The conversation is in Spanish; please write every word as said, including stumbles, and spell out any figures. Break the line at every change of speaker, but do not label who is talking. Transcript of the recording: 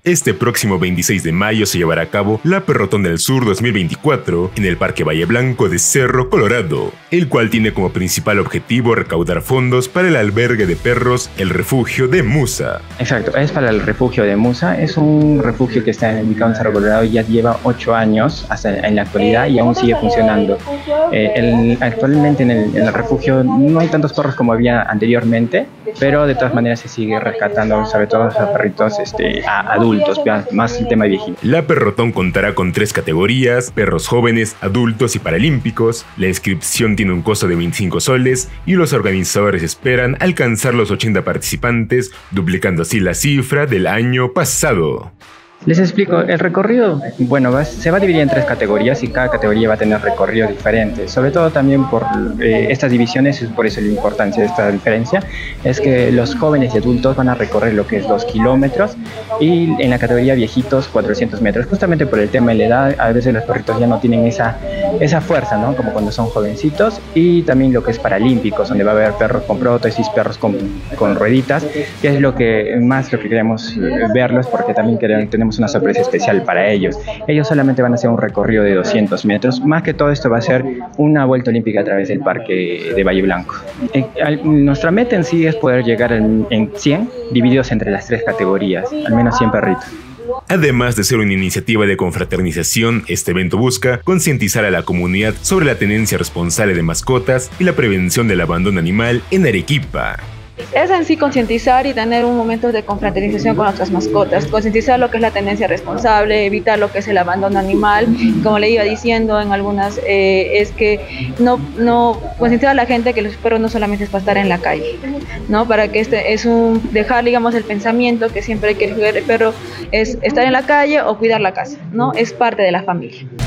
Este próximo veintiséis de mayo se llevará a cabo la Perrotón del Sur dos mil veinticuatro en el Parque Valle Blanco de Cerro Colorado, el cual tiene como principal objetivo recaudar fondos para el albergue de perros El Refugio de Musa.
Exacto, es para el Refugio de Musa. Es un refugio que está ubicado en Cerro Colorado y ya lleva ocho años hasta en la actualidad y aún sigue funcionando. Eh, el, actualmente en el, en el refugio no hay tantos perros como había anteriormente, pero de todas maneras se sigue rescatando, sobre todo a perritos este, a adultos. Más el tema viejito.
La Perrotón contará con tres categorías: perros jóvenes, adultos y paralímpicos. La inscripción tiene un costo de veinticinco soles y los organizadores esperan alcanzar los ochenta participantes, duplicando así la cifra del año pasado.
Les explico, el recorrido, bueno, va, se va a dividir en tres categorías y cada categoría va a tener recorridos diferentes, sobre todo también por eh, estas divisiones, es por eso la importancia de esta diferencia, es que los jóvenes y adultos van a recorrer lo que es dos kilómetros y en la categoría viejitos cuatrocientos metros, justamente por el tema de la edad. A veces los perritos ya no tienen esa, esa fuerza, ¿no? Como cuando son jovencitos, y también lo que es paralímpicos, donde va a haber perros con prótesis, perros con, con rueditas, que es lo que más lo que queremos verlos, porque también queremos, tenemos una sorpresa especial para ellos. Ellos solamente van a hacer un recorrido de doscientos metros. Más que todo esto va a ser una vuelta olímpica a través del parque de Valle Blanco. Eh, al, nuestra meta en sí es poder llegar en, en cien divididos entre las tres categorías, al menos cien perritos.
Además de ser una iniciativa de confraternización, este evento busca concientizar a la comunidad sobre la tenencia responsable de mascotas y la prevención del abandono animal en Arequipa.
Es en sí concientizar y tener un momento de confraternización con nuestras mascotas, concientizar lo que es la tenencia responsable, evitar lo que es el abandono animal. Como le iba diciendo en algunas, eh, es que no, no concientizar a la gente que los perros no solamente es para estar en la calle, ¿no? Para que este es un dejar, digamos, el pensamiento que siempre hay que el perro es estar en la calle o cuidar la casa, ¿no? Es parte de la familia.